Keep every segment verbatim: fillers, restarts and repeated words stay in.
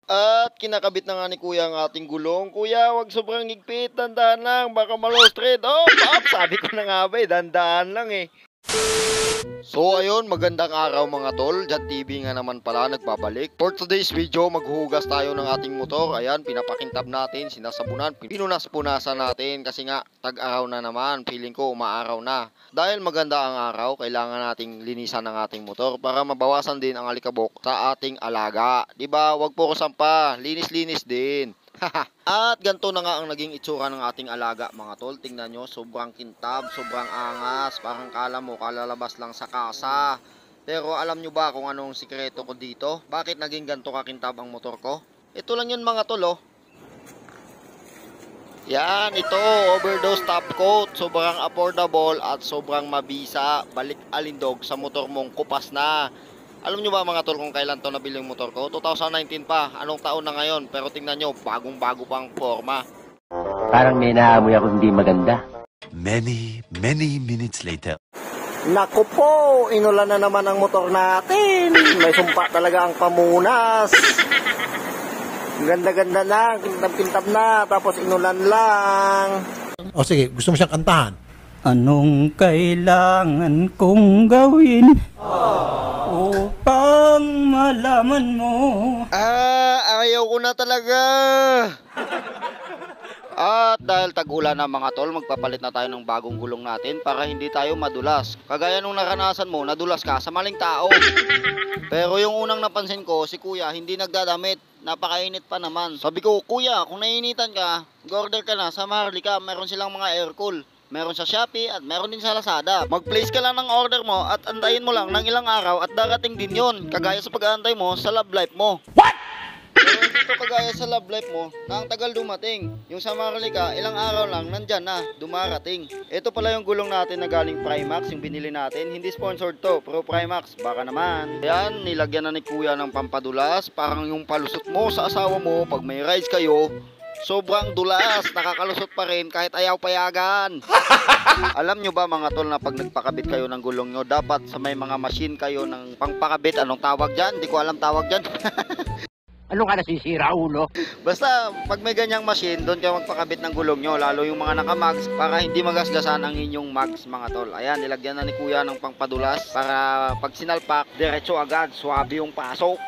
At kinakabit na nga ni kuya ang ating gulong. Kuya, wag sobrang higpit, dandahan lang, baka malo straight. Oh, pop, sabi ko na nga ba eh, dandahan lang eh. So ayun, magandang araw mga tol. Jan T V nga naman pala nagbabalik. For today's video, maghuhugas tayo ng ating motor. Ayan, pinapakintab natin, sinasabunan, pinunas-punasan natin kasi nga tag-araw na naman. Feeling ko umaaraw na. Dahil maganda ang araw, kailangan nating linisan ng ating motor para mabawasan din ang alikabok sa ating alaga. 'Di ba? Wag puro sampa, linis-linis din. At ganito na nga ang naging itsura ng ating alaga mga tol. Tingnan nyo, sobrang kintab, sobrang angas. Parang kala mo kalalabas lang sa kasa. Pero alam nyo ba kung anong sikreto ko dito? Bakit naging ganito kakintab ang motor ko? Ito lang yun mga tol oh. Yan, ito, overdose top coat. Sobrang affordable at sobrang mabisa. Balik alindog sa motor mong kupas na. Alam nyo ba mga tol kung kailan to nabili yung motor ko? two thousand nineteen pa. Anong taon na ngayon? Pero tingnan nyo, bagong bago pang forma. Parang may naamoy ako hindi maganda. Many, many minutes later. Naku po, inulan na naman ang motor natin. May sumpa talaga ang pamunas. Ganda-ganda na, kintab-kintab na, tapos inulan lang. O sige, gusto mo siyang kantahan? Anong kailangan kong gawin upang malaman mo? Ah, ayaw ko na talaga. At dahil tag-ulan na mga tol, magpapalit na tayo ng bagong gulong natin para hindi tayo madulas. Kagaya nung naranasan mo, nadulas ka sa maling tao. Pero yung unang napansin ko, si kuya hindi nagdadamit. Napakainit pa naman. Sabi ko, kuya, kung nainitan ka, mag-order ka na sa Maharlika. Meron silang mga aircool. Meron sa Shopee at meron din sa Lazada. Mag-place ka lang ng order mo at antayin mo lang ng ilang araw at darating din yon. Kagaya sa pag-aantay mo sa love life mo. What? Pero hindi to kagaya sa love life mo na ang tagal dumating. Yung sa Maharlika, ilang araw lang nandyan na, dumarating. Ito pala yung gulong natin na galing Primax, yung binili natin. Hindi sponsored to, pero Primax, baka naman. Yan, nilagyan na ni kuya ng pampadulas. Parang yung palusot mo sa asawa mo pag may rides kayo. Sobrang dulas, nakakalusot pa rin kahit ayaw payagan. Alam nyo ba mga tol na pag nagpakabit kayo ng gulong nyo, dapat sa may mga machine kayo ng pangpakabit. Anong tawag dyan? Hindi ko alam tawag dyan. Ano ka nasisira, ulo? Basta pag may ganyang machine, doon kayo magpakabit ng gulong nyo. Lalo yung mga naka-mags para hindi magasgasan ang inyong mags mga tol. Ayan, nilagyan na ni kuya ng pangpadulas para pag sinalpak, diretso agad, swabe yung pasok.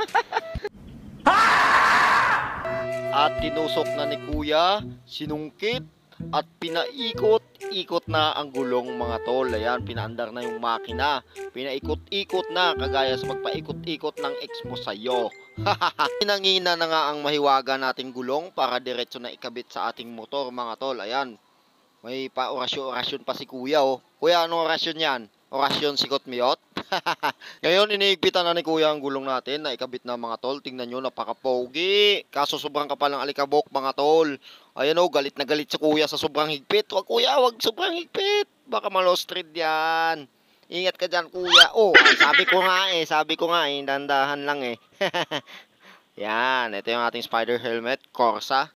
At tinusok na ni kuya, sinungkit at pinaikot-ikot na ang gulong mga tol. Ayan, pinaandar na yung makina. Pinaikot-ikot na kagaya sa magpaikot-ikot ng ex mo sa'yo. Pinangina na nga ang mahiwaga nating gulong para diretso na ikabit sa ating motor mga tol. Ayan, may pa-orasyon-orasyon pa si kuya oh. Kuya, anong orasyon yan? Orasyon sikot miyot? Ngayon, iniigpitan na ni kuya ang gulong natin na ikabit na mga tol. Tingnan nyo, napaka-pogi. Kaso sobrang kapal ng alikabok mga tol. Ayan o, galit na galit si kuya sa sobrang higpit. Wag kuya, wag sobrang higpit. Baka malostrid yan. Ingat ka dyan kuya. Oh, sabi ko nga eh, sabi ko nga eh, dandahan lang eh. Yan, ito yung ating spider helmet, Corsa.